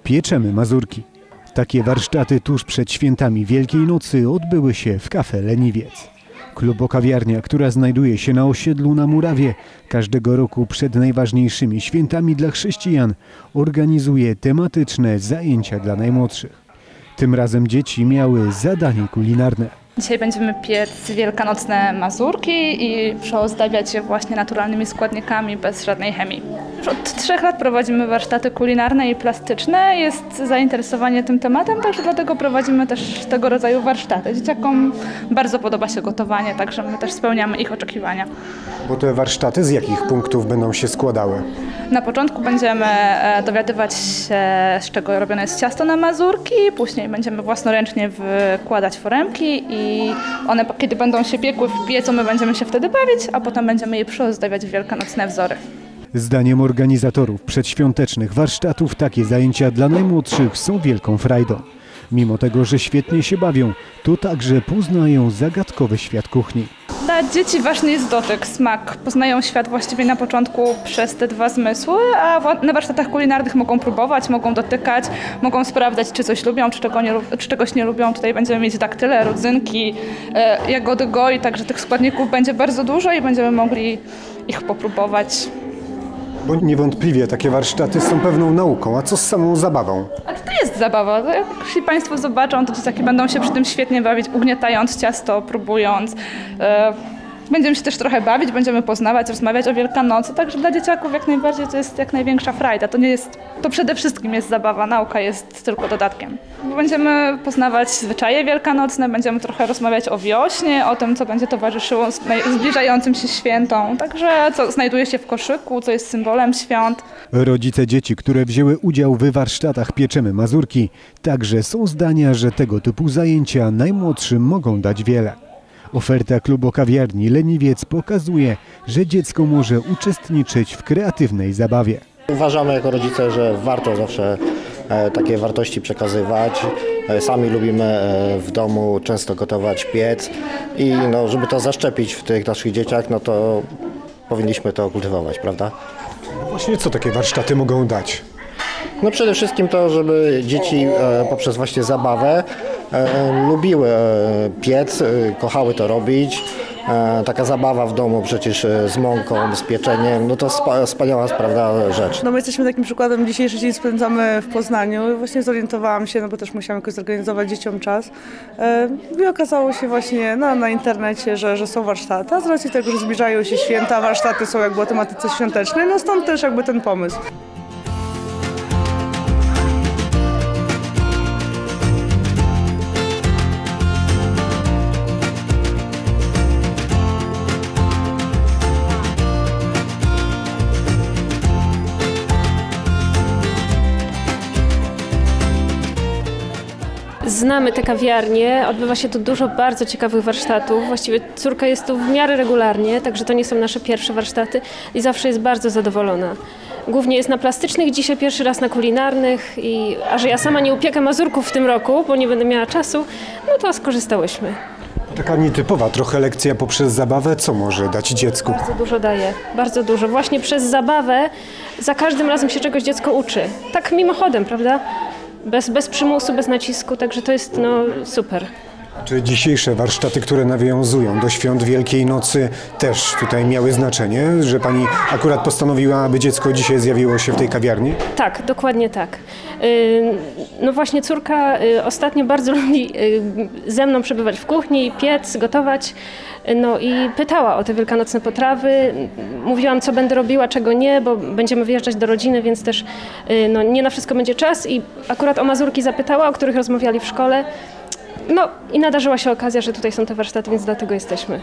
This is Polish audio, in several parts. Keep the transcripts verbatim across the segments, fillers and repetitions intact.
Pieczemy mazurki. Takie warsztaty tuż przed świętami Wielkiej Nocy odbyły się w Cafe Leniwiec. Klubo-kawiarnia, która znajduje się na osiedlu na Murawie, każdego roku przed najważniejszymi świętami dla chrześcijan organizuje tematyczne zajęcia dla najmłodszych. Tym razem dzieci miały zadanie kulinarne. Dzisiaj będziemy piec wielkanocne mazurki i przeozdabiać je właśnie naturalnymi składnikami, bez żadnej chemii. Już od trzech lat prowadzimy warsztaty kulinarne i plastyczne. Jest zainteresowanie tym tematem, także dlatego prowadzimy też tego rodzaju warsztaty. Dzieciakom bardzo podoba się gotowanie, także my też spełniamy ich oczekiwania. Bo te warsztaty z jakich punktów będą się składały? Na początku będziemy dowiadywać się, z czego robione jest ciasto na mazurki, później będziemy własnoręcznie wykładać foremki i one, kiedy będą się piekły w piecu, my będziemy się wtedy bawić, a potem będziemy je przyozdabiać w wielkanocne wzory. Zdaniem organizatorów przedświątecznych warsztatów takie zajęcia dla najmłodszych są wielką frajdą. Mimo tego, że świetnie się bawią, to także poznają zagadkowy świat kuchni. Dla dzieci ważny jest dotyk, smak. Poznają świat właściwie na początku przez te dwa zmysły, a na warsztatach kulinarnych mogą próbować, mogą dotykać, mogą sprawdzać, czy coś lubią, czy, czego nie, czy czegoś nie lubią. Tutaj będziemy mieć daktyle, rodzynki, e, jagody goi, także tych składników będzie bardzo dużo i będziemy mogli ich popróbować. Bo niewątpliwie takie warsztaty są pewną nauką, a co z samą zabawą? A to jest zabawa. Jeśli Państwo zobaczą, to dzieciaki będą się przy tym świetnie bawić, ugniatając ciasto, próbując. Będziemy się też trochę bawić, będziemy poznawać, rozmawiać o Wielkanocy, także dla dzieciaków jak najbardziej to jest jak największa frajda. To nie jest, to przede wszystkim jest zabawa, nauka jest tylko dodatkiem. Będziemy poznawać zwyczaje wielkanocne, będziemy trochę rozmawiać o wiośnie, o tym, co będzie towarzyszyło zbliżającym się świętom, także co znajduje się w koszyku, co jest symbolem świąt. Rodzice dzieci, które wzięły udział w warsztatach Pieczemy mazurki, także są zdania, że tego typu zajęcia najmłodszym mogą dać wiele. Oferta klubo-kawiarni Leniwiec pokazuje, że dziecko może uczestniczyć w kreatywnej zabawie. Uważamy jako rodzice, że warto zawsze takie wartości przekazywać. Sami lubimy w domu często gotować, piec i no, żeby to zaszczepić w tych naszych dzieciach, no to powinniśmy to kultywować, prawda? Właśnie co takie warsztaty mogą dać? No przede wszystkim to, żeby dzieci poprzez właśnie zabawę e, lubiły piec, kochały to robić. E, taka zabawa w domu przecież z mąką, z pieczeniem, no to spa, wspaniała prawda, rzecz. No my jesteśmy takim przykładem, dzisiejszy dzień spędzamy w Poznaniu i właśnie zorientowałam się, no bo też musiałam jakoś zorganizować dzieciom czas e, i okazało się właśnie no, na internecie, że, że są warsztaty, a z racji tego, że zbliżają się święta, warsztaty są jakby o tematyce świątecznej, no stąd też jakby ten pomysł. Znamy te kawiarnie, odbywa się tu dużo bardzo ciekawych warsztatów. Właściwie córka jest tu w miarę regularnie, także to nie są nasze pierwsze warsztaty i zawsze jest bardzo zadowolona. Głównie jest na plastycznych, dzisiaj pierwszy raz na kulinarnych, i, a że ja sama nie upiekę mazurków w tym roku, bo nie będę miała czasu, no to skorzystałyśmy. Taka nietypowa trochę lekcja poprzez zabawę, co może dać dziecku? Bardzo dużo daje, bardzo dużo. Właśnie przez zabawę za każdym razem się czegoś dziecko uczy. Tak mimochodem, prawda? Bez, bez przymusu, bez nacisku, także to jest no, super. Czy dzisiejsze warsztaty, które nawiązują do świąt Wielkiej Nocy, też tutaj miały znaczenie, że pani akurat postanowiła, aby dziecko dzisiaj zjawiło się w tej kawiarni? Tak, dokładnie tak. No właśnie córka ostatnio bardzo lubi ze mną przebywać w kuchni, piec, gotować. No i pytała o te wielkanocne potrawy. Mówiłam, co będę robiła, czego nie, bo będziemy wyjeżdżać do rodziny, więc też no, nie na wszystko będzie czas. I akurat o mazurki zapytała, o których rozmawiali w szkole. No i nadarzyła się okazja, że tutaj są te warsztaty, więc dlatego jesteśmy.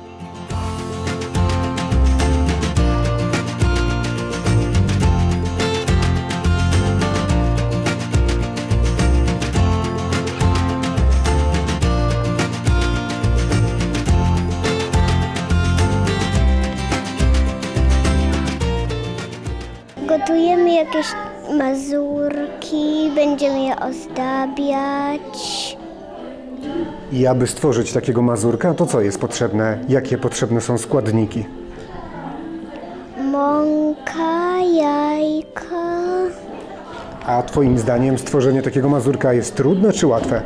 Gotujemy jakieś mazurki, będziemy je ozdabiać. I aby stworzyć takiego mazurka, to co jest potrzebne? Jakie potrzebne są składniki? Mąka, jajka. A twoim zdaniem stworzenie takiego mazurka jest trudne czy łatwe?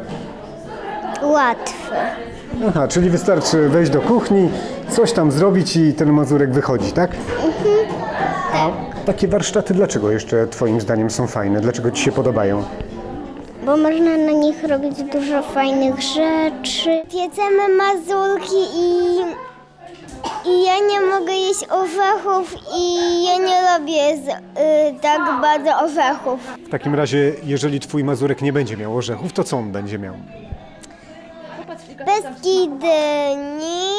Łatwe. Aha, czyli wystarczy wejść do kuchni, coś tam zrobić i ten mazurek wychodzi, tak? Mhm. A takie warsztaty dlaczego jeszcze twoim zdaniem są fajne? Dlaczego ci się podobają? Bo można na nich robić dużo fajnych rzeczy. Piecemy mazurki i, i ja nie mogę jeść orzechów i ja nie lubię z, y, tak bardzo orzechów. W takim razie, jeżeli twój mazurek nie będzie miał orzechów, to co on będzie miał? Pestki dyni,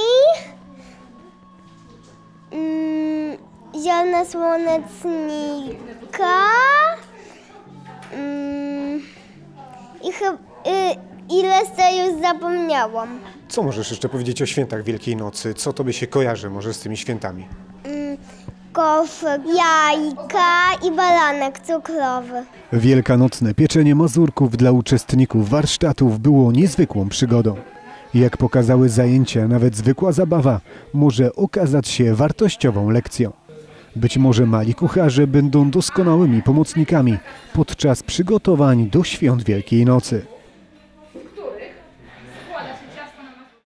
mm, ziarna słonecznika mm, i chyba y, ile to już zapomniałam. Co możesz jeszcze powiedzieć o świętach Wielkiej Nocy? Co tobie się kojarzy może z tymi świętami? Mm, koszyk, jajka i baranek cukrowy. Wielkanocne pieczenie mazurków dla uczestników warsztatów było niezwykłą przygodą. Jak pokazały zajęcia, nawet zwykła zabawa może okazać się wartościową lekcją. Być może mali kucharze będą doskonałymi pomocnikami podczas przygotowań do świąt Wielkiej Nocy.